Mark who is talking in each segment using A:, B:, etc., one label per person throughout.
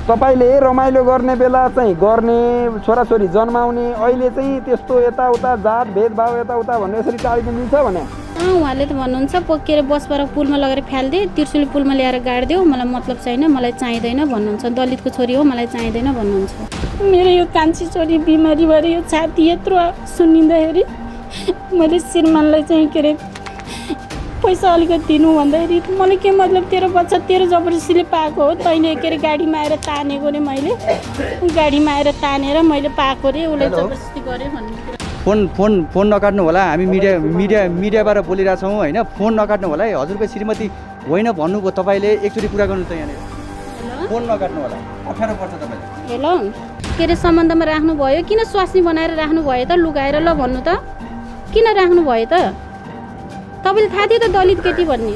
A: तपाईले रमाइलो गर्ने बेला चाहिँ गर्ने छोराछोरी जन्माउने अहिले चाहिँ त्यस्तो यताउता जात भेदभाव यताउता भन्ने यसरी टाढिदिनु मिल्छ भने
B: उहाँले त भन्नुहुन्छ पोकेर बसबाट पुलमा लगेर फ्याल्दे त्रिशुली पुलमा ल्याएर गाड्दियो मलाई मतलब छैन मलाई चाहिँदैन भन्नुहुन्छ दलितको छोरी हो मलाई चाहिँदैन भन्नुहुन्छ मेरो यो कान्छी छोरी बिमारी भएर यो छाती यत्रो सुनिँदाखेरि मैले श्रीमानलाई चाहिँ के अरे पैसा अलिकति दिनु भन्दाखेरि मलाई के मतलब तेरो बच्चा तेरो जबरजस्तीले पाएको हो तैँले के अरे गाडीमा आएर तानेको रे मैले गाडीमा आएर तानेर मैले पाएको रे उसले जबरजस्ती गरेँ भन्ने
C: फोन नकाट्नु होला हामी मिडियाबाट बोलिरहेको छौँ होइन फोन नकाट्नु होला है हजुरको श्रीमती होइन भन्नुभयो तपाईँले एकचोटि कुरा गर्नु त यहाँनिर फोन नकाट्नु होला 18 वर्ष तपाईँले
B: हेलो के अरे सम्बन्धमा राख्नु भयो किन स्वास्नी बनाएर राख्नु भयो त लुगाएर ल भन्नु त किन राख्नु भयो त तपाईँले थाहा थियो त दलित केटी भन्ने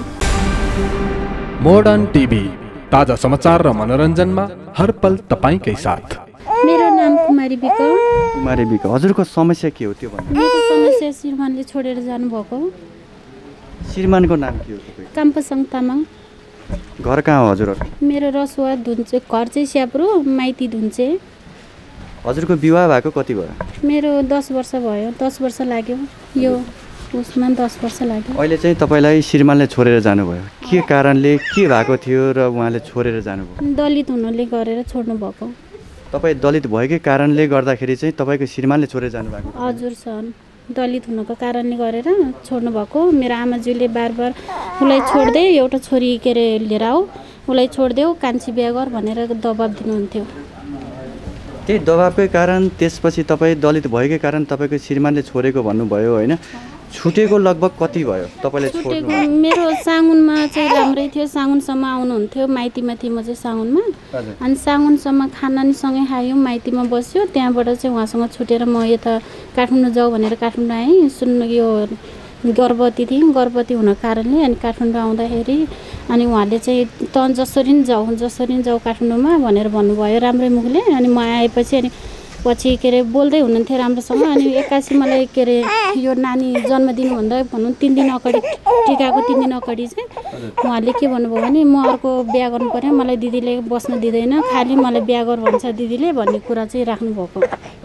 D: मोडर्न टिभी ताजा समाचार र मनोरञ्जनमा हर पल तपाईकै साथ
B: मेरो नाम कुमारी बिक
C: हजुरको समस्या के हो त्यो भन्नु
B: मेरो समस्या श्रीमानले छोडेर जानुभएको
C: श्रीमानको नाम के हो तपाईँ
B: काम्पसङ तामाङ
C: घर कहाँ हो हजुरहरू
B: मेरो रसुवा धुन्चे घर चाहिँ स्याप्रो माइती धुन्चे
C: हजुरको विवाह भएको कति भयो
B: मेरो 10 वर्ष भयो 10 वर्ष लाग्यो यो उसमा 10 वर्ष लाग्यो
C: अहिले चाहिँ तपाईँलाई श्रीमानले छोडेर जानुभयो के कारणले के भएको थियो र उहाँले छोडेर जानुभयो
B: दलित हुनुले गरेर छोड्नु भएको
C: तपाईँ दलित भएकै कारणले गर्दाखेरि चाहिँ तपाईँको श्रीमानले छोडेर जानुभएको
B: हजुर सर दलित हुनुको कारणले गरेर छोड्नु भएको मेरो आमाज्यूले बार उसलाई छोड्दे एउटा छोरी के अरे लिएर आऊ उसलाई छोडिदेऊ कान्छी बिहा गर भनेर दबाब दिनुहुन्थ्यो
C: त्यही दबाबकै कारण त्यसपछि तपाईँ दलित भएकै कारण तपाईँको श्रीमानले छोडेको भन्नुभयो होइन छुटेको लगभग कति भयो तपाईँले छोड्नु
B: मेरो साङ्गुनमा चाहिँ राम्रै थियो साङ्गुनसम्म आउनुहुन्थ्यो माइतीमा थिएँ म चाहिँ साङ्गुनमा अनि साङ्गुनसम्म खाना नि सँगै खायौँ माइतीमा बस्यो त्यहाँबाट चाहिँ उहाँसँग छुटेर म यता काठमाडौँ जाऊ भनेर काठमाडौँ आएँ सुन्नु यो गर्भवती थिएँ गर्भवती हुनको कारणले अनि काठमाडौँ आउँदाखेरि अनि उहाँले चाहिँ त जसरी नि जाऊ काठमाडौँमा भनेर भन्नुभयो राम्रै मुखले अनि म आएपछि अनि पछि के अरे बोल्दै हुनुहुन्थ्यो राम्रोसँग अनि एक्कासी मलाई के अरे यो नानी जन्म दिनुभन्दा भनौँ 3 दिन अगाडि टिकाको 3 दिन अगाडि चाहिँ उहाँले के भन्नुभयो भने म अर्को बिहा गर्नु पर्यो मलाई दिदीले बस्न दिँदैन खालि मलाई बिहा गर भन्छ दिदीले भन्ने कुरा चाहिँ राख्नुभएको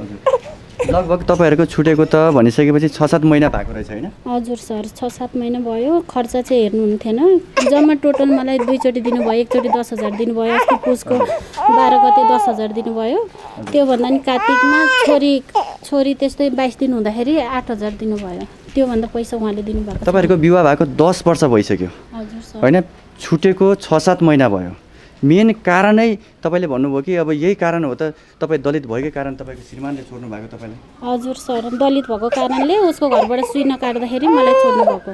C: लगभग तपाईँहरूको छुटेको त भनिसकेपछि 6-7 महिना भएको रहेछ होइन
B: हजुर सर 6-7 महिना भयो खर्च चाहिँ हेर्नुहुन्थेन जम्मा टोटल मलाई 2 चोटि दिनुभयो एकचोटि 10,000 दिनुभयो अस्ति पुसको 12 गते 10,000 दिनुभयो त्योभन्दा नि कार्तिकमा छोरी त्यस्तै 22 दिन हुँदाखेरि 8,000 दिनुभयो त्योभन्दा पैसा उहाँले दिनुभएको
C: तपाईँहरूको विवाह भएको 10 वर्ष भइसक्यो
B: हजुर सर
C: होइन छुटेको 6-7 महिना भयो मेन कारणै तपाईँले भन्नुभयो कि अब यही कारण हो त तपाईँ दलित भएकै कारण तपाईँको श्रीमानले छोड्नु भएको तपाईँलाई
B: हजुर सर दलित भएको कारणले उसको घरबाट सुई नकाट्दाखेरि मलाई छोड्नु भएको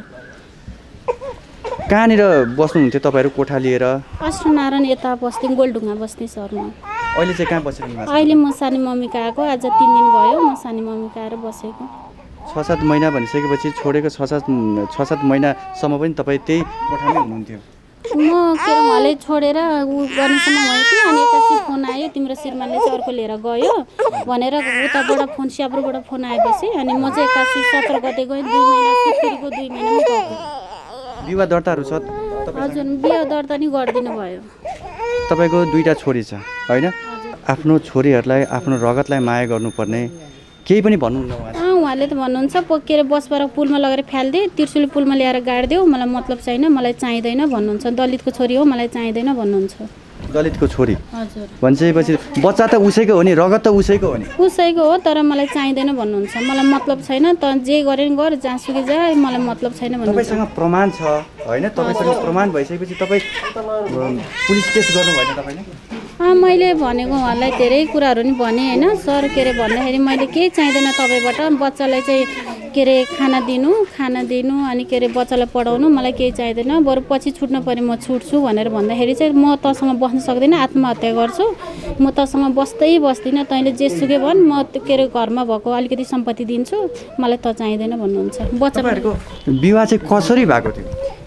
C: कहाँनिर बस्नुहुन्थ्यो तपाईँहरू कोठा लिएर
B: अष्टनारायण यता बस्थे गोलढुङ्गा बस्थे सर म
C: अहिले चाहिँ कहाँ बसिरहनु भएको
B: अहिले म सानी मम्मीको आएको आज 3 दिन भयो म सानी मम्मीको आएर बसेको
C: 6-7 महिना भनिसकेपछि छोडेको 6-7 महिनासम्म पनि तपाईँ त्यही कोठामै हुनुहुन्थ्यो
B: म के अरे उहाँले छोडेर उ गर्नेसम्म भयो कि अनि एकैछिन फोन आयो तिम्रो श्रीमानले चाहिँ अर्को लिएर गयो भनेर उताबाट फोन स्याब्रोबाट फोन आएपछि अनि म चाहिँ एक्कासी 17 गते गएँ 2 महिना फेब्रुअरीको 2 महिनामा गएको
C: विवाह दर्ताहरू छ
B: हजुर बिहा दर्ता नि गरिदिनु भयो
C: तपाईँको 2टा छोरी छ होइन आफ्नो छोरीहरूलाई आफ्नो रगतलाई माया गर्नुपर्ने केही पनि भन्नुहुन्न
B: उहाँले त भन्नुहुन्छ पोकेर बसबाट पुलमा लगेर फ्याल्दे त्रिशुली पुलमा ल्याएर गाड्दियो मलाई मतलब छैन मलाई चाहिँदैन भन्नुहुन्छ दलितको छोरी हो मलाई चाहिँदैन भन्नुहुन्छ
C: दलितको छोरी
B: हजुर
C: भन्छेपछि बच्चा त उसैको हो नि रगत त उसैको हो नि
B: उसैको हो तर मलाई चाहिँदैन भन्नुहुन्छ मलाई मतलब छैन त जे गरे नि गर जहाँसुकै जा मलाई मतलब छैन भन्नुहुन्छ
C: तपाईसँग प्रमाण छ होइन तपाईसँग प्रमाण भइसकेपछि तपाईँ पुलिस केस गर्नु भएन तपाईँले
B: मैले भनेको उहाँलाई धेरै कुराहरू नि भने होइन सर के अरे भन्दाखेरि मैले केही चाहिँदैन तपाईँबाट बच्चालाई चाहिँ के अरे खाना दिनु अनि के अरे बच्चालाई पढाउनु मलाई केही चाहिँदैन बरु पछि छुट्न पऱ्यो म छुट्छु भनेर भन्दाखेरि चाहिँ म तसँग बस्न सक्दिनँ आत्महत्या गर्छु म तसँग बस्दिनँ तैँले जेसुकै भन् म के अरे घरमा भएको अलिकति सम्पत्ति दिन्छु मलाई त चाहिँदैन भन्नुहुन्छ
C: बच्चाहरूको विवाह चाहिँ कसरी भएको थियो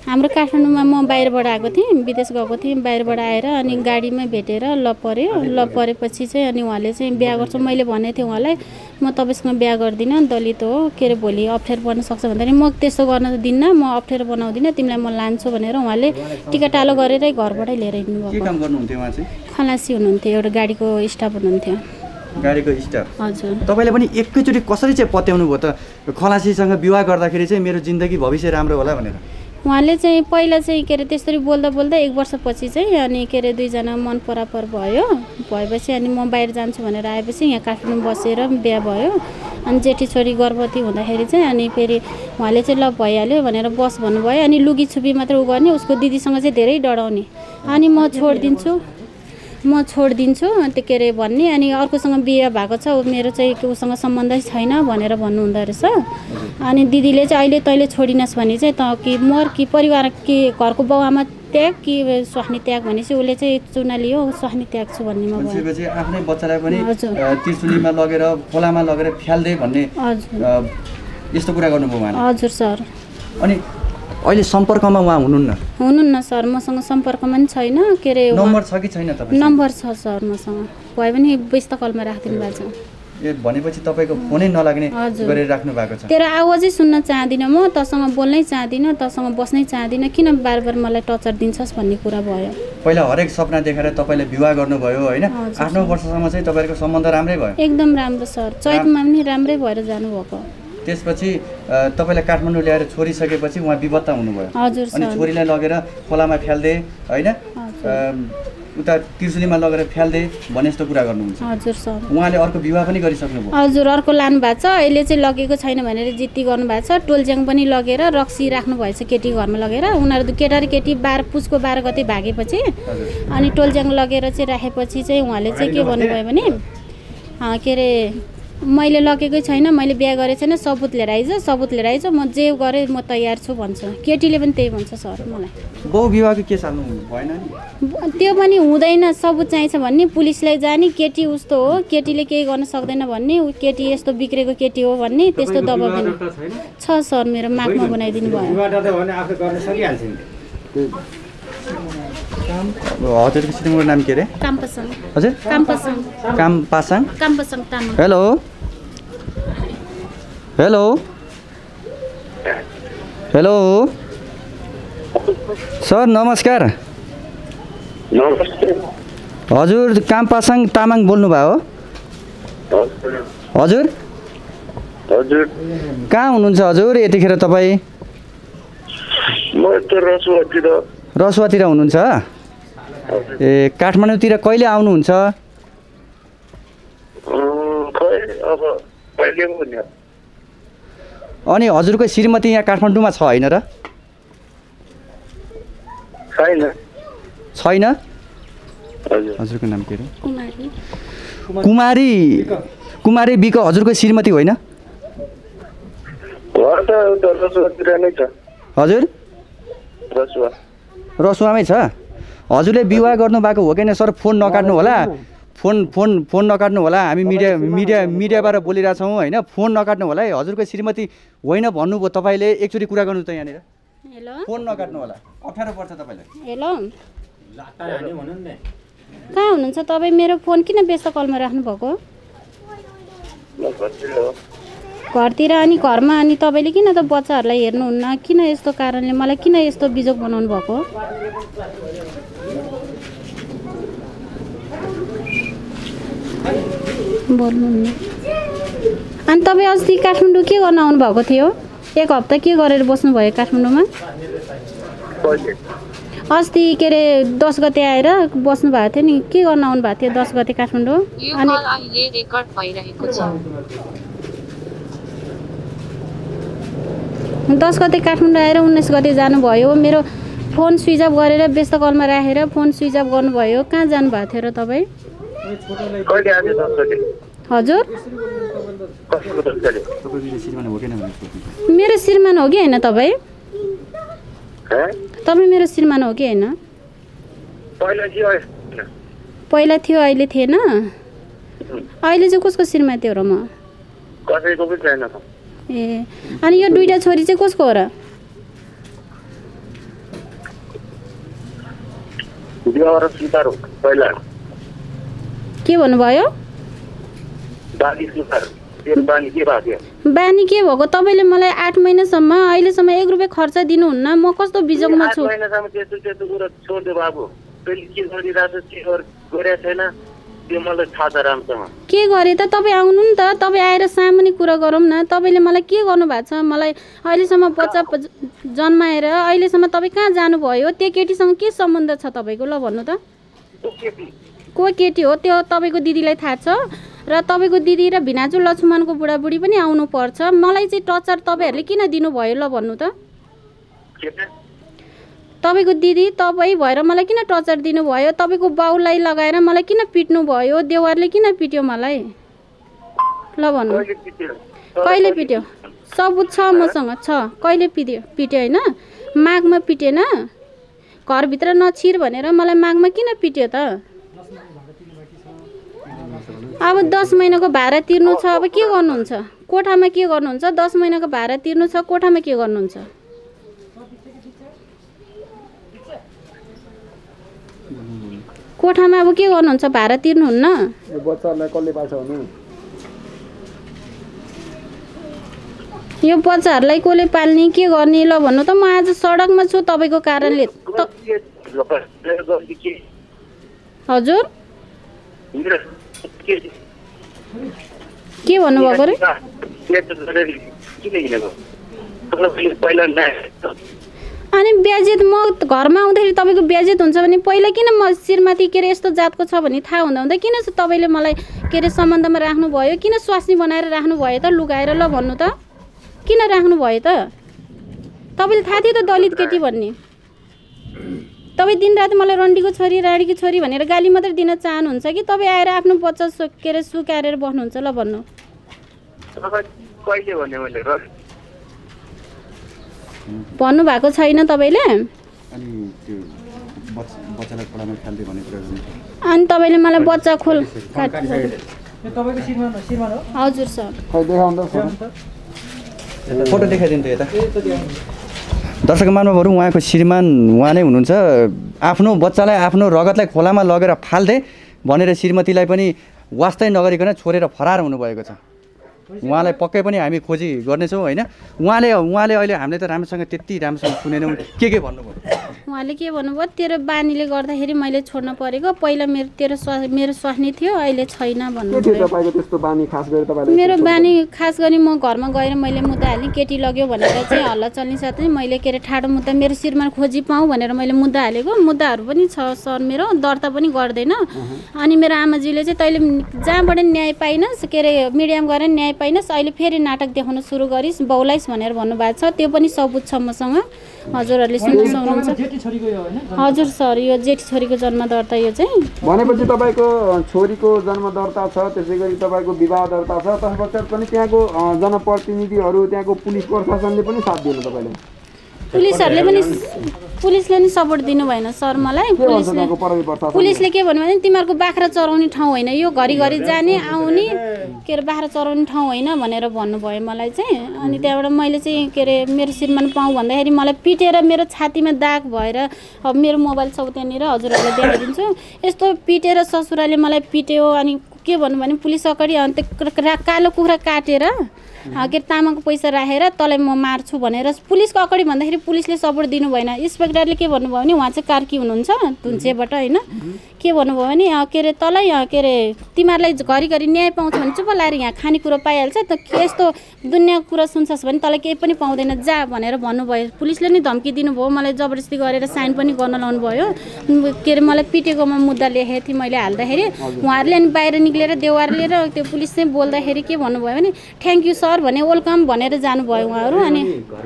B: हाम्रो काठमाडौँमा म बाहिरबाट आएको थिएँ, विदेश गएको थिएँ, बाहिरबाट आएर अनि गाडीमै भेटेर ल परेपछि चाहिँ अनि उहाँले चाहिँ बिहा गर्छु मैले भनेको थिएँ उहाँलाई म तपाईँसँग बिहा गर्दिनँ, दलित हो के अरे भोलि अप्ठ्यारो पर्न सक्छ भन्दाखेरि म त्यस्तो गर्न दिन्न, म अप्ठ्यारो बनाउँदिनँ, तिमीलाई म लान्छु भनेर उहाँले टिकाटालो गरेरै घरबाटै लिएर हिँड्नुभयो।
C: के काम गर्नुहुन्थ्यो उहाँ चाहिँ?
B: खलासी हुनुहुन्थ्यो, एउटा गाडीको स्टाफ हुनुहुन्थ्यो।
C: गाडीको स्टाफ?
B: हजुर।
C: तपाईँले पनि एकैचोटि कसरी चाहिँ पत्याउनु भयो त खलासीसँग विवाह गर्दाखेरि चाहिँ मेरो जिन्दगी भविष्य राम्रो होला भनेर?
B: उहाँले चाहिँ पहिला चाहिँ के अरे त्यसरी बोल्दा बोल्दा 1 वर्षपछि चाहिँ अनि के अरे दुईजना मन परापर भएपछि अनि म बाहिर जान्छु भनेर आएपछि यहाँ काठमाडौँ बसेर बिहा भयो। अनि जेठी छोरी गर्भवती हुँदाखेरि चाहिँ अनि फेरि उहाँले चाहिँ ल भइहाल्यो भनेर बस भन्नुभयो। अनि लुगी छुपी मात्र उ गर्ने, उसको दिदीसँग चाहिँ धेरै डराउने, अनि म छोडिदिन्छु त्यो के अरे भन्ने, अनि अर्कोसँग बिहे भएको छ मेरो चाहिँ उसँग सम्बन्धै छैन भनेर भन्नुहुँदो रहेछ। अनि दिदीले चाहिँ अहिले तैँले छोडिनस् भने चाहिँ त कि मर कि परिवार कि घरको बाउ आमा त्याग कि स्वास्नी त्याग भनेपछि उसले चाहिँ चुना लियो स्वास्नी त्याग छु भन्नेमा
C: भयो। आफ्नै बच्चालाई पनि त्रिशुलीमा लगेर खोलामा लगेर फ्याल्दै भन्ने यस्तो कुरा गर्नुभयो उहाँले? हजुर सर। अनि अहिले सम्पर्कमा उहाँ हुनुहुन्न
B: सर, मसँग सम्पर्कमा पनि छैन। के अरे
C: नम्बर छ कि छैन तपाईँ?
B: नम्बर छ सर मसँग, भयो भने व्यस्त कलमा राखिदिनु भएको छ।
C: ए भनेपछि तपाईँको फोनै नलाग्ने गरेर राख्नु भएको छ?
B: तेरो आवाजै सुन्न चाहदिनँ म, तसँग बोल्नै चाहदिनँ, तसँग बस्नै चाहदिनँ, किन बार मलाई टर्चर दिन्छस् भन्ने कुरा भयो।
C: पहिला हरेक सपना देखेर तपाईँले विवाह गर्नुभयो होइन? 8-9 वर्षसम्म चाहिँ तपाईँको सम्बन्ध राम्रै भयो?
B: एकदम राम्रो सर, चैतमा पनि राम्रै भएर जानुभएको।
C: त्यसपछि तपाईँलाई काठमाडौँ ल्याएर छोडिसकेपछि उहाँ विपत्ता हुनुभयो?
B: हजुर सर।
C: अनि छोरीलाई लगेर खोलामा फ्याल्दे होइन, उता त्रिशुलीमा लगेर फ्याल्दे भने जस्तो कुरा गर्नुहुन्छ?
B: हजुर सर।
C: उहाँले अर्को विवाह पनि गरिसक्नुभयो?
B: हजुर, अर्को लानु भएको छ, अहिले चाहिँ लगेको छैन भनेर जिद्दी गर्नुभएको छ। टोलज्याङ पनि लगेर रक्सी राख्नु भएछ केटी घरमा लगेर, उनीहरू केटा र केटी पुसको 12 गते भागेपछि अनि टोलज्याङ लगेर चाहिँ राखेपछि चाहिँ उहाँले चाहिँ के भन्नुभयो भने के अरे मैले लगेकै छैन, मैले बिहा गरेको छैन, सबुत लिएर आइज, म जे गरेँ म तयार छु भन्छ। केटीले पनि त्यही भन्छ सर मलाई।
C: बहु विवाहको केस हाल्नु भएन नि?
B: त्यो पनि हुँदैन, सबुत चाहिन्छ भन्ने, पुलिसलाई जाने, केटी उस्तो हो, केटीले केही गर्न सक्दैन भन्ने, केटी यस्तो बिग्रेको केटी हो भन्ने, त्यस्तो दबाब दिनु छ सर। मेरो मागमा बनाइदिनु भयो।
C: हजुरको श्रीमतीको नाम के अरे?
B: काम्पासाङ।
C: हजुर?
B: काम्पासाङ तामाङ।
C: हेलो सर नमस्कार। हजुर काम्पासाङ तामाङ बोल्नुभयो? हजुर कहाँ हुनुहुन्छ हजुर यतिखेर तपाईँ? रसुवातिर हुनुहुन्छ? ए काठमाडौँतिर कहिले आउनुहुन्छ? अनि हजुरको श्रीमती यहाँ काठमाडौँमा छ होइन र? छैन? हजुरको नाम के अरे? कुमारी बिको हजुरको श्रीमती होइन? हजुर रसुवामै छ? हजुरले विवाह गर्नु भएको हो कि सर? फोन नकाट्नु होला, फोन नकाट्नु होला, हामी मिडियाबाट बोलिरहेछौँ होइन? फोन नकाट्नु होला है। हजुरको श्रीमती होइन भन्नुभयो तपाईँले, एकचोटि कुरा गर्नु त यहाँनिर।
B: हेलो,
C: फोन नकाट्नु होला, अप्ठ्यारो पर्छ तपाईँलाई।
B: हेलो, कहाँ हुनुहुन्छ तपाईँ? मेरो फोन किन व्यस्त कलमा राख्नु भएको? घरतिर। अनि घरमा अनि तपाईँले किन त बच्चाहरूलाई हेर्नुहुन्न? किन यस्तो कारणले मलाई किन यस्तो बिजोग बनाउनु भएको? बोल्नुहुन्न। अनि तपाईँ अस्ति काठमाडौँ के गर्न आउनु भएको थियो? 1 हप्ता के गरेर बस्नुभयो काठमाडौँमा? अस्ति के अरे 10 गते आएर बस्नु भएको थियो नि, के गर्न आउनु भएको थियो 10 गते काठमाडौँ? अनि 10 गते काठमाडौँ आएर 19 गते जानुभयो। मेरो फोन स्विच अफ गरेर व्यस्त कलमा राखेर फोन स्विच अफ गर्नुभयो। कहाँ जानुभएको थियो र तपाईँ? हजुर मेरो श्रीमान हो कि होइन तपाईँ? तपाईँ मेरो श्रीमान हो कि होइन? पहिला थियो, अहिले थिएन। अहिले चाहिँ कसको श्रीमती हो र म? ए अनि यो 2टा छोरी चाहिँ कसको हो र?
E: व्यवहार सुधार पहिला
B: के भन्नुभयो?
E: बानी सुधार तेरो बानी के भएको थियो?
B: बानी के भएको? तपाईँले मलाई 8 महिनासम्म अहिलेसम्म 1 रुपियाँ खर्च दिनुहुन्न। म कस्तो बिजोगमा छु?
E: 8 महिनासम्म त्यस्तो कुरा छोड्दे बाबु। तैँले के गरिरहेको छ, के गरेको छैन त्यो मलाई थाहा छ राम्रोसँग।
B: के गरे त? तपाईँ आउनु नि त, तपाईँ आएर सामुन्ने कुरा गरौँ न। तपाईँले मलाई के गर्नु भएको छ? मलाई अहिलेसम्म बच्चा जन्माएर अहिलेसम्म तपाईँ कहाँ जानुभयो? त्यो केटीसँग के सम्बन्ध छ तपाईँको? ल भन्नु त। को केटी हो त्यो? तपाईँको दिदीलाई थाहा छ र तपाईँको दिदी र भिनाजु लक्ष्मणको बुढाबुढी पनि आउनुपर्छ। मलाई चाहिँ टर्चर तपाईँहरूले किन दिनुभयो? ल भन्नु त। तपाईँको दिदी तपाईँ भएर मलाई किन टर्चर दिनुभयो? तपाईँको बाउलाई लगाएर मलाई किन पिट्नु भयो? देवारले किन पिट्यो मलाई? ल भन्नु। कहिले पिट्यो? सबुत छ मसँग छ। कहिले पिट्यो होइन? माघमा पिटेन? घरभित्र नछिर भनेर मलाई माघमा किन पिट्यो त? अब 10 महिनाको भाडा तिर्नु छ। अब के गर्नुहुन्छ? कोठामा के गर्नुहुन्छ? 10 महिनाको भाडा तिर्नु छ, कोठामा के गर्नुहुन्छ? कोठामा अब के गर्नुहुन्छ? भाडा तिर्नुहुन्न?
A: बच्चाहरूलाई कसले पाल्छ भन्नु?
B: यो बच्चाहरूलाई कसले पाल्ने? के गर्ने? ल भन्नु त। म आज सडकमा छु तपाईँको कारणले। हजुर के भन्नुभएको रे? अनि ब्याजेत म घरमा आउँदाखेरि तपाईँको ब्याजेत हुन्छ भने पहिला किन म श्रीमती के अरे यस्तो जातको छ भन्ने थाहा हुँदा किन तपाईँले मलाई के अरे सम्बन्धमा राख्नुभयो? किन स्वास्नी बनाएर राख्नुभयो त? लुगाएर ल भन्नु त। किन राख्नुभयो त? तपाईँले थाहा थियो त दलित केटी भन्ने? तपाईँ दिनरात मलाई रन्डीको छोरी राडीको छोरी भनेर गाली मात्रै दिन चाहनुहुन्छ कि तपाईँ आएर आफ्नो बच्चा के अरे सुकाएर बस्नुहुन्छ? ल भन्नु। भन्नुभएको छैन तपाईँले? अनि तपाईँले मलाई बच्चा खोल हजुर सर
C: फोटो देखाइदिनु त यता। दर्शक महानुभावहरू, उहाँको श्रीमान उहाँ नै हुनुहुन्छ। आफ्नो बच्चालाई आफ्नो रगतलाई खोलामा लगेर फाल्दे भनेर श्रीमतीलाई पनि वास्तै नगरिकन छोडेर फरार हुनुभएको छ। उहाँलाई पक्कै पनि हामी खोजी गर्नेछौँ होइन। उहाँले अहिले हामीले त राम्रोसँग त्यति राम्रोसँग सुनेनौँ। के भन्नुभयो
B: उहाँले? के भन्नुभयो? तेरो बानीले गर्दाखेरि मैले छोड्न परेको। पहिला मेरो स्वास्नी थियो, अहिले छैन भन्नुभयो। मेरो बानी खास गरी म घरमा गएर मैले मुद्दा हालेँ। केटी लग्यो भनेर चाहिँ हल्ला चल्ने साथै मैले के अरे ठाडो मुद्दा मेरो श्रीमान खोजी पाऊँ भनेर मैले मुद्दा हालेको। मुद्दाहरू पनि छ सर, मेरो दर्ता पनि गर्दैन। अनि मेरो आमाजीले चाहिँ तैँले जहाँबाट न्याय पाइनस्, के अरे मिडियामा गएर न्याय पाइनस्, अहिले फेरि नाटक देखाउन सुरु गरिस्, बौलाइस् भनेर भन्नुभएको छ। त्यो पनि सबुत छ मसँग, हजुरहरूले सुन्न सक्नुहुन्छ। हजुर सर, यो जेठी छोरीको जन्म दर्ता यो चाहिँ
A: भनेपछि तपाईँको छोरीको जन्म दर्ता छ, त्यसै गरी तपाईँको विवाह दर्ता छ। तत्पश्चात पनि त्यहाँको जनप्रतिनिधिहरू, त्यहाँको पुलिस प्रशासनले पनि साथ दिनु तपाईँले?
B: पुलिसले नि सपोर्ट दिनु भएन सर मलाई। पुलिसले के भन्नु भने तिमीहरूको बाख्रा चराउने ठाउँ होइन यो, घरिघरि जाने आउने के अरे बाख्रा चराउने ठाउँ होइन भनेर भन्नुभयो मलाई चाहिँ। अनि त्यहाँबाट मैले चाहिँ के अरे मेरो श्रीमान पाऊँ भन्दाखेरि मलाई पिटेर मेरो छातीमा दाग भएर, अब मेरो मोबाइल छ त्यहाँनिर हजुरहरूले देखाइदिन्छु, यस्तो पिटेर ससुराले मलाई पिट्यो। अनि के भन्नु भने पुलिस अगाडि अन्त कालो कुखुरा काटेर के अरे तामाको पैसा राखेर तँलाई म मार्छु भनेर पुलिसको अगाडि भन्दाखेरि पुलिसले सपोर्ट दिनु भएन। इन्सपेक्टरले के भन्नुभयो भने उहाँ चाहिँ कार्की हुनुहुन्छ धुन्चेबाट होइन, के भन्नुभयो भने के अरे तँलाई के अरे तिमीहरूलाई घरिघरि न्याय पाउँछ भने चुप लाएर यहाँ खानेकुरो पाइहाल्छ त, यस्तो दुनियाँको कुरा सुन्छस् भने तँलाई केही पनि पाउँदैन जा भनेर भन्नुभयो। पुलिसले नि धम्की दिनुभयो, मलाई जबरजस्ती गरेर साइन पनि गर्न लाउनु भयो। के अरे मलाई पिटेकोमा मुद्दा लेखेको थिएँ मैले हाल्दाखेरि। उहाँहरूले अनि बाहिर निक्लेर देवारले र त्यो पुलिस चाहिँ बोल्दाखेरि के भन्नुभयो भने थ्याङ्क यू सर भने वेलकम भनेर जानुभयो उहाँहरू। अनि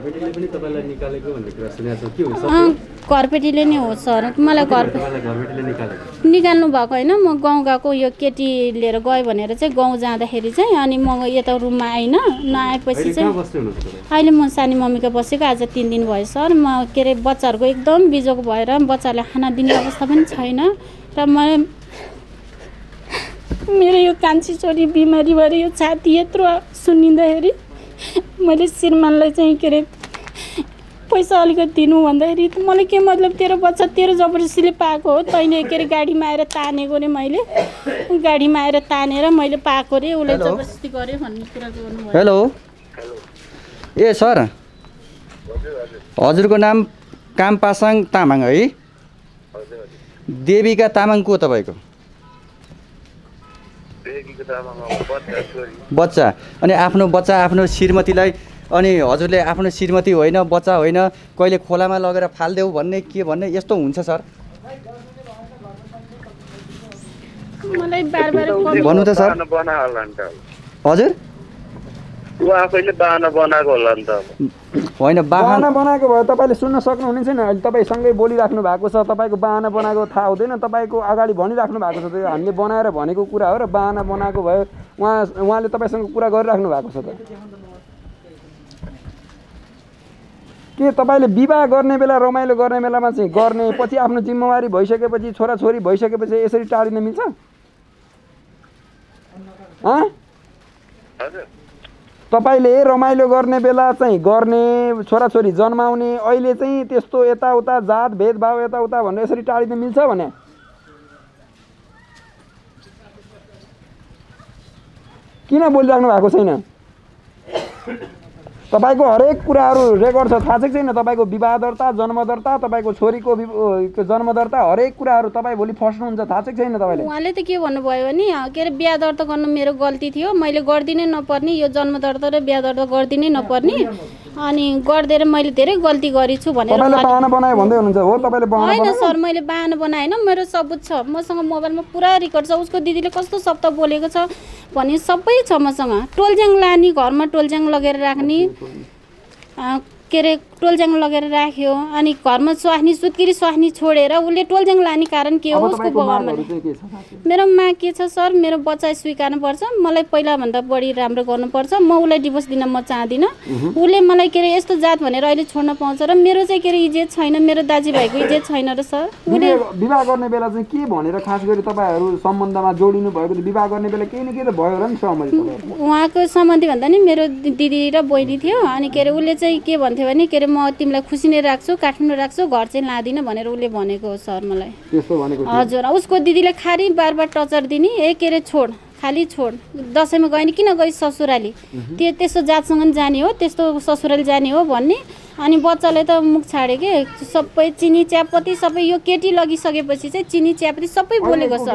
B: घरपेटीले नै हो सर, मलाई निकाल्नु भएको होइन। म गाउँ गएको यो केटी लिएर गयो भनेर चाहिँ गाउँ जाँदाखेरि चाहिँ अनि म यता रुममा आइन, नआएपछि चाहिँ अहिले म सानी मम्मीको बसेको आज 3 दिन भयो सर। म के अरे बच्चाहरूको एकदम बिजोग भएर बच्चाहरूलाई खाना दिने अवस्था पनि छैन र मेरो यो कान्छी छोरी बिमारी भएर यो छाती यत्रो सुनिँदाखेरि मैले श्रीमानलाई चाहिँ के अरे पैसा अलिकति दिनु भन्दाखेरि मलाई के मतलब तेरो बच्चा तेरो जबरजस्तीले पाएको हो तैँले के अरे गाडीमा आएर तानेको रे मैले गाडीमा आएर तानेर मैले पाएको रे उसले जबरजस्ती गर्यो भन्ने कुरा गर्नुभयो।
C: हेलो ए सर हजुरको नाम कामपासाङ तामाङ है? देविका तामाङ को तपाईँको बच्चा? अनि आफ्नो बच्चा आफ्नो श्रीमतीलाई अनि हजुरले आफ्नो श्रीमती होइन बच्चा होइन कहिले खोलामा लगेर फालिदेऊ भन्ने के भन्ने यस्तो हुन्छ सर?
B: मलाई बारबार
C: भन्नु त सर। हजुर
E: आफैले बाहना बनाएको होला नि त।
C: होइन
A: बाहना बनाएको भए तपाईँले सुन्न सक्नुहुने छैन। अहिले तपाईँसँगै बोलिराख्नु भएको छ, तपाईँको बाहना बनाएको थाहा हुँदैन, तपाईँको अगाडि भनिराख्नु भएको छ। त्यो हामीले बनाएर भनेको कुरा हो र बाहना बनाएको भए उहाँले तपाईँसँग कुरा गरिराख्नु भएको छ त। के तपाईँले विवाह गर्ने बेला रमाइलो गर्ने बेलामा चाहिँ गर्ने पछि आफ्नो जिम्मेवारी भइसकेपछि छोराछोरी भइसकेपछि यसरी टाढिन मिल्छ? तपाईँले रमाइलो गर्ने बेला चाहिँ गर्ने छोराछोरी जन्माउने अहिले चाहिँ त्यस्तो यताउता जात भेदभाव यताउता भनेर यसरी टाढिन मिल्छ भने किन बोलिराख्नु भएको छैन? तपाईँको हरेक कुराहरू रेकर्ड छ, थाहा छ कि छैन? तपाईँको विवाह दर्ता जन्म दर्ता तपाईँको छोरीको जन्म दर्ता हरेक कुराहरू तपाईँ भोलि फस्नुहुन्छ, थाहा छ कि छैन तपाईँले?
B: उहाँले त के भन्नुभयो भने के अरे बिहा दर्ता गर्नु मेरो गल्ती थियो, मैले गरिदिनै नपर्ने, यो जन्म दर्ता र बिहा दर्ता गरिदिनै नपर्ने अनि गरिदिएर मैले धेरै गल्ती गरेछु भनेर
A: बाहना बनायो भन्दै हुनुहुन्छ हो तपाईँले?
B: होइन सर मैले बाहना बनाएन, मेरो सबुत छ मसँग, मोबाइलमा पुरा रेकर्ड छ। उसको दिदीले कस्तो शब्द बोलेको छ भने सबै छ मसँग। टोलज्याङ लाने, घरमा टोलज्याङ लगेर राख्ने, के अरे टोलज्याङ लगेर राख्यो अनि घरमा स्वास्नी सुत्केरी स्वास्नी छोडेर उसले टोलज्याङ लाने कारण के हो? उसको बाबामा मेरो माग के छ सर? मेरो बच्चा स्वीकार्नुपर्छ, मलाई पहिलाभन्दा बढी राम्रो गर्नुपर्छ। म उसलाई डिभोर्स दिन म चाहदिनँ। उसले मलाई के अरे यस्तो जात भनेर अहिले छोड्न पाउँछ र मेरो चाहिँ के अरे इज्जत छैन, मेरो दाजुभाइको इज्जत छैन र सर।
A: उसले विवाह गर्ने बेला चाहिँ के भनेर खास गरी तपाईँहरू सम्बन्धमा जोडिनु भएको? विवाह गर्ने बेला केही न केही त भयो र नि सहमति?
B: उहाँको सम्बन्धी भन्दा नि मेरो दिदी र बहिनी थियो अनि के अरे उसले चाहिँ के भन्थ्यो भने के अरे म तिमीलाई खुसी नै राख्छु, काठमाडौँ राख्छु, घर चाहिँ लादिनँ भनेर उसले भनेको हो सर मलाई।
A: त्यस्तो भनेको?
B: हजुर। उसको दिदीले खाली बार टचर दिने, के अरे छोड खाली छोड, दसैँमा गयो नि किन गई ससुराली, त्यो त्यस्तो जातसँग नि जाने हो, त्यस्तो ससुराली जाने हो भन्ने। अनि बच्चाले त मुख छाडे के सबै चिनी चियापत्ती सबै यो केटी लगिसकेपछि चाहिँ चिनी चियापत्ती सबै बोलेको सर।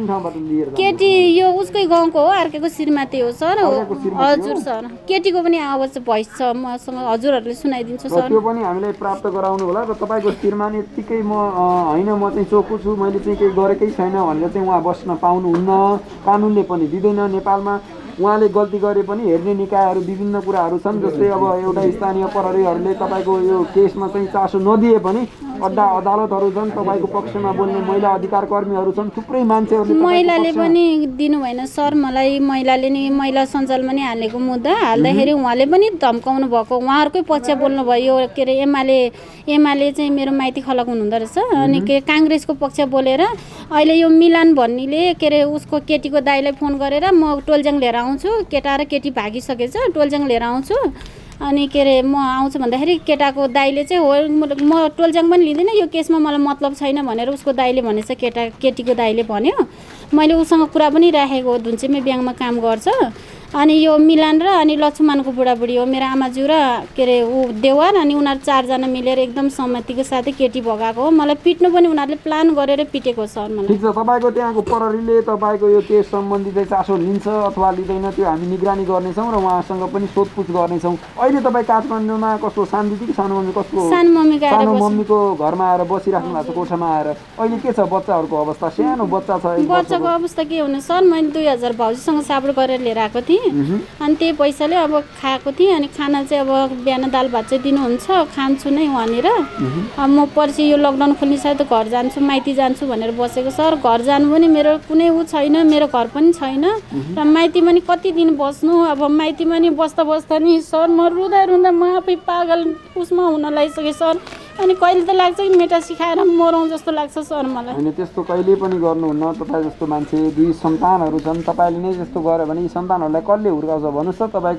B: केटी यो उसकै गाउँको हो, अर्काको श्रीमती हो सर। हजुर सर, केटीको पनि आवाज भोइस छ मसँग, हजुरहरूले सुनाइदिन्छु सर।
A: त्यो पनि हामीलाई प्राप्त गराउनु होला र तपाईँको श्रीमान यत्तिकै म होइन म चाहिँ चोखो छु, मैले चाहिँ केही गरेकै छैन भनेर चाहिँ उहाँ बस्न पाउनुहुन्न, कानुनले पनि दिँदैन नेपालमा। उहाँले गल्ती गरे पनि हेर्ने निकायहरू विभिन्न कुराहरू छन्, जस्तै अब एउटा स्थानीय प्रहरीहरूले तपाईँको यो केसमा चाहिँ चासो नदिए पनि अड्डा अदालतहरू छन्, तपाईँको पक्षमा बोल्ने महिला अधिकार कर्मीहरू छन्, थुप्रै मान्छेहरूले
B: महिलाले पनि दिनु भएन सर मलाई। महिलाले नि महिला सञ्जालमा नि हालेको मुद्दा हाल्दाखेरि उहाँले पनि धम्काउनु भएको, उहाँहरूकै पक्ष बोल्नु भयो। के अरे एमाले चाहिँ मेरो माइती खलक हुनुहुँदो रहेछ अनि के काङ्ग्रेसको पक्ष बोलेर अहिले यो मिलान भन्नेले के अरे उसको केटीको दाइलाई फोन गरेर म टोलज्याङ लिएर आउँछु, केटा र केटी भागिसकेछ, टोलज्याङ लिएर आउँछु अनि के अरे म आउँछु भन्दाखेरि केटाको दाइले चाहिँ हो म टोलज्याङ पनि लिँदैन, यो केसमा मलाई मतलब छैन भनेर उसको दाइले भनेछ, केटीको दाइले भन्यो। मैले उसँग कुरा पनि राखेको, धुन्चेमै ब्याङ्कमा काम गर्छ अनि यो मिलान र अनि लक्ष्मणको बुढाबुढी हो, मेरो आमाजू र के अरे ऊ देवार अनि उनीहरू चारजना मिलेर एकदम सहमतिको साथै केटी भगाएको हो। मलाई पिट्नु पनि उनीहरूले प्लान गरेर पिटेको सर मलाई।
A: ठिक छ, तपाईँको त्यहाँको प्रहरीले तपाईँको यो केस सम्बन्धी चाहिँ चासो लिन्छ अथवा लिँदैन त्यो हामी निगरानी गर्नेछौँ र उहाँसँग पनि सोधपुछ गर्नेछौँ। अहिले तपाईँ काठमाडौँमा कस्तो शान्ति कि सानो मम्मी कस्तो सानो मम्मीको घरमा आएर बसिराख्नु भएको छ कोठामा आएर? अहिले के छ बच्चाहरूको अवस्था? सानो बच्चा छ।
B: बच्चाको अवस्था के हुने सर, मैले 2000 भाउजूसँग साबुर गरेर लिएर आएको थिएँ अनि त्यही पैसाले अब खाएको थिएँ अनि खाना चाहिँ अब बिहान दाल भात चाहिँ दिनुहुन्छ, खान्छु नै वहाँनिर। अब म पर्सि यो लकडाउन खोल्ने साथ घर जान्छु, माइती जान्छु भनेर बसेको सर। घर जानु पनि मेरो कुनै ऊ छैन, मेरो घर पनि छैन र माइतीमा नि कति दिन बस्नु। अब माइतीमा नि बस्दा नि सर म रुँदा म आफै पागल उसमा हुन लागिसकेँ सर। अनि कहिले त लाग्छ कि मेटा सिकाएर मरौँ जस्तो लाग्छ सर मलाई।
A: होइन त्यस्तो कहिले पनि गर्नुहुन्न, तपाईँ जस्तो मान्छे 2 सन्तानहरू छन्, तपाईँले नै त्यस्तो गर्यो भने यी सन्तानहरूलाई कसले हुर्काउँछ भन्नुहोस् त? तपाईँको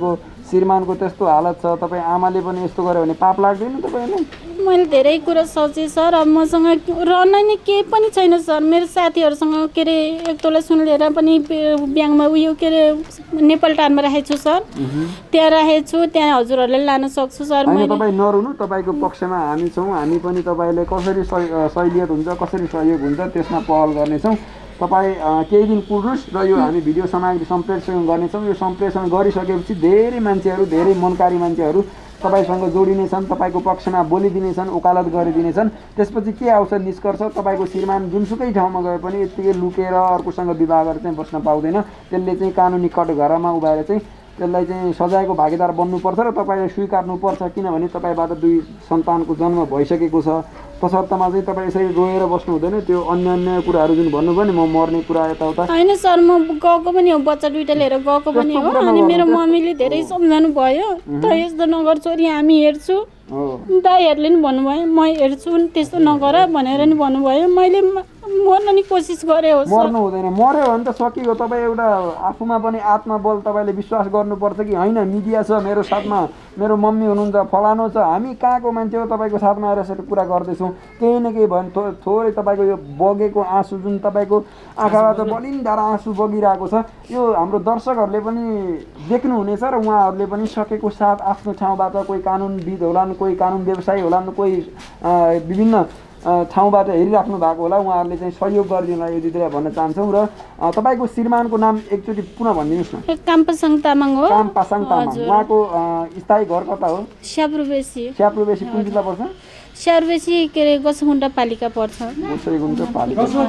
A: श्रीमानको त्यस्तो हालत छ, तपाईँ आमाले पनि यस्तो गर्यो भने पाप लाग्दैन तपाईँलाई?
B: मैले धेरै कुरा सोचेँ सर। अब मसँग रहन नै केही पनि छैन सर। मेरो साथीहरूसँग के अरे एक तोला सुन लिएर पनि ब्याङ्कमा उयो के अरे नेपाल टारमा राखेको छु सर। त्यहाँ राखेको छु, त्यहाँ हजुरहरूले लान सक्छु सर।
A: होइन तपाईँ नरुनु, तपाईँको पक्षमा हामी छौँ। हामी पनि तपाईँलाई कसरी सहुलियत हुन्छ, कसरी सहयोग हुन्छ त्यसमा पहल गर्नेछौँ। तपाईँ केही दिन कुर्नुहोस् र यो हामी भिडियो सामग्री सम्प्रेषण गर्नेछौँ। यो सम्प्रेषण गरिसकेपछि धेरै मान्छेहरू, धेरै मनकारी मान्छेहरू तपाईँसँग जोडिनेछन्, तपाईँको पक्षमा बोलिदिनेछन्, वकालत गरिदिनेछन्। त्यसपछि के आउँछ निष्कर्ष, तपाईँको श्रीमान जुनसुकै ठाउँमा गए पनि यत्तिकै लुकेर अर्कोसँग विवाह गरेर चाहिँ बस्न पाउँदैन। त्यसले चाहिँ कानुनी कठघरामा उभाएर चाहिँ त्यसलाई चाहिँ सजायको भागीदार बन्नुपर्छ र तपाईँले स्वीकार्नुपर्छ। किनभने तपाईँबाट 2 सन्तानको जन्म भइसकेको छ। तसर्थमा चाहिँ तपाईँ यसरी रोएर बस्नु हुँदैन। त्यो अन्य कुराहरू जुन भन्नुभयो नि, म मर्ने कुरा यताउता
B: होइन सर। म गएको पनि हो, बच्चा 2टा लिएर गएको पनि हो। अनि मेरो मम्मीले धेरै सम्झाउनु भयो, त यस्तो नगर छोरी, हामी हेर्छु। दाइहरूले नि भन्नुभयो म हेर्छु, त्यस्तो नगर भनेर नि भन्नुभयो। मैले मर्न नि कोसिस गरेँ हो।
A: मर्नु हुँदैन, मर्यो भने त सकियो। तपाईँ एउटा आफूमा पनि आत्मबल, तपाईँले विश्वास गर्नुपर्छ कि होइन मिडिया छ मेरो साथमा, मेरो मम्मी हुनुहुन्छ, फलानो छ, हामी कहाँको मान्छे हो तपाईँको साथमा आएर यसरी कुरा गर्दैछौँ। केही न केही भयो भने थोरै तपाईँको यो बगेको आँसु जुन तपाईँको आँखाबाट बलिन्दार आँसु बगिरहेको छ, यो हाम्रो दर्शकहरूले पनि देख्नुहुनेछ र उहाँहरूले पनि सकेको साथ आफ्नो ठाउँबाट कोही कानुनविद होलान्, कोही कानुन व्यवसायी होलान्, कोही विभिन्न ठाउँबाट हेरिराख्नु भएको होला। उहाँहरूले चाहिँ सहयोग गरिदिनुलाई यो दिदीलाई भन्न चाहन्छौँ। र तपाईँको श्रीमानको नाम एकचोटि पुनः भनिदिनुहोस् न।
B: कामपासाङ तामाङ हो।
A: कामपासाङ तामाङ। उहाँको स्थायी घर कता हो?
B: स्याप्रुबेसी।
A: स्याप्रुबेसी कुन जिल्ला पर्छ?
B: स्याप्रुबेसी के अरे गसमुण्डा पालिका पर्छ।
A: गसमुण्डा पालिका, रसुवा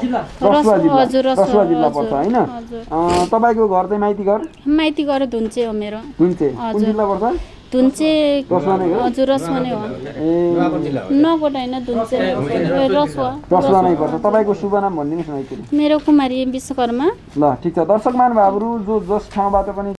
A: जिल्ला पर्छ होइन? तपाईँको घर चाहिँ माइती घर?
B: माइती घर धुन्चे हो मेरो।
A: धुन्चे कुन जिल्ला पर्छ?
B: धुन्चे
A: रसुवा नै हो?
B: हजुर रसुवा नै हो। नगोट होइन, धुन्चे
A: रसुवा नै पर्छ। तपाईँको शुभ नाम भनिदिनुहोस् न एकचोटि।
B: मेरो कुमारी विश्वकर्मा।
A: ल ठिक छ। दर्शक महानुभावहरू जस ठाउँबाट पनि